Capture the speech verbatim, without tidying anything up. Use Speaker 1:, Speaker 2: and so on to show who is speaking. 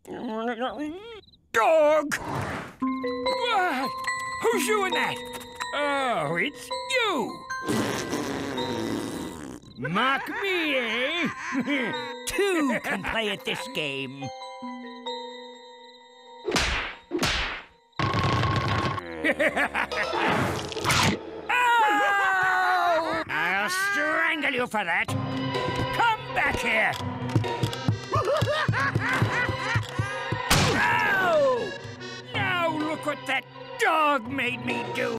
Speaker 1: Dog! What? Who's doing that? Oh, it's you! Mock me, eh? Two can play at this game. Ow! I'll strangle you for that. Come back here. Ow! Now look what that dog made me do.